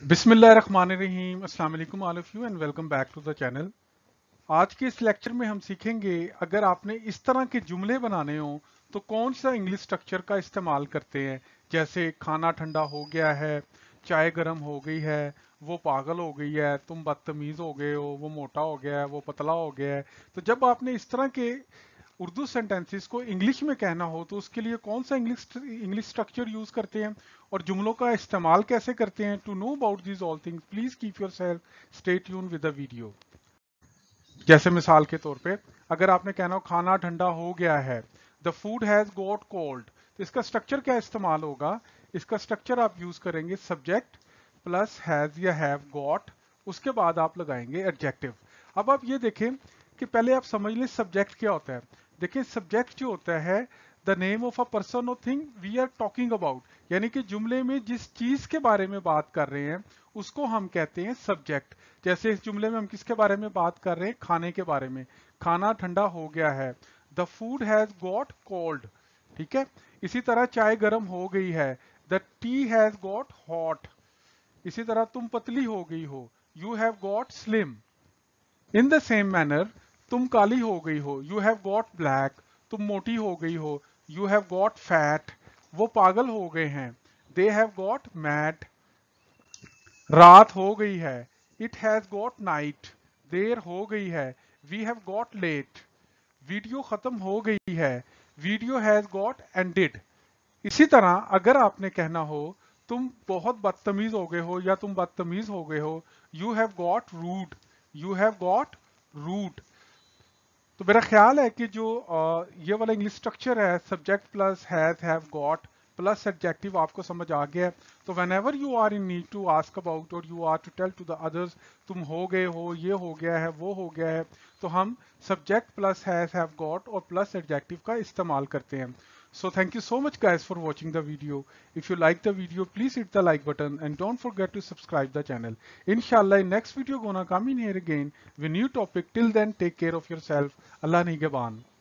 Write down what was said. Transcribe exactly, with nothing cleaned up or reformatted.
बिस्मिल्लाहिर्रहमानिर्रहीम अस्सलाम वालेकुम all of you and welcome back to the channel. आज के इस लेक्चर में हम सीखेंगे अगर आपने इस तरह के जुमले बनाने हो तो कौन सा इंग्लिश स्ट्रक्चर का इस्तेमाल करते हैं। जैसे खाना ठंडा हो गया है, चाय गर्म हो गई है, वो पागल हो गई है, तुम बदतमीज हो गए हो, वो मोटा हो गया है, वो पतला हो गया है। तो जब आपने इस तरह के उर्दू सेंटेंसेस को इंग्लिश में कहना हो तो उसके लिए कौन सा इंग्लिश इंग्लिश स्ट्रक्चर यूज करते हैं और जुमलों का इस्तेमाल कैसे करते हैं। To know about this all things please keep yourself stay tune with the video. जैसे मिसाल के तौर पे अगर आपने कहना हो खाना ठंडा हो गया है, the food has got cold, तो इसका स्ट्रक्चर क्या इस्तेमाल होगा। इसका स्ट्रक्चर आप यूज करेंगे सब्जेक्ट प्लस हैज या हैव गॉट, उसके बाद आप लगाएंगे एडजेक्टिव। अब आप ये देखें कि पहले आप समझ लें सब्जेक्ट क्या होता है। देखिए सब्जेक्ट जो होता है the name of a person और thing we are talking about, यानी कि जुमले में जिस चीज के बारे में बात कर रहे हैं उसको हम कहते हैं सब्जेक्ट। जैसे इस जुमले में हम किसके बारे में बात कर रहे हैं, खाने के बारे में। खाना ठंडा हो गया है, the food has got cold, ठीक है। इसी तरह चाय गर्म हो गई है, the tea has got hot. इसी तरह तुम पतली हो गई हो, you have got slim. In the same manner तुम काली हो गई हो, यू हैव गॉट ब्लैक। तुम मोटी हो गई हो, यू हैव गॉट फैट। वो पागल हो गए हैं, दे हैव गॉट मैड। रात हो गई है, इट हैज गॉट नाइट। देर हो गई है, we have got late. Video खत्म हो गई है, वीडियो हैज गॉट एंडेड। इसी तरह अगर आपने कहना हो तुम बहुत बदतमीज हो गए हो या तुम बदतमीज हो गए हो, you have got rude, you have got rude. तो मेरा ख्याल है कि जो अ, ये वाला इंग्लिश स्ट्रक्चर है subject plus has have got plus adjective आपको समझ आ गया है। तो whenever you are in need to ask about or you are to tell to the others तुम हो गए हो, ये हो गया है, वो हो गया है, तो हम subject plus has have got और प्लस एडजेक्टिव का इस्तेमाल करते हैं। So thank you so much guys for watching the video. If you like the video, please hit the like button and don't forget to subscribe the channel. Inshallah, in next video gonna come in here again with new topic. Till then, take care of yourself. Allah Nigaban.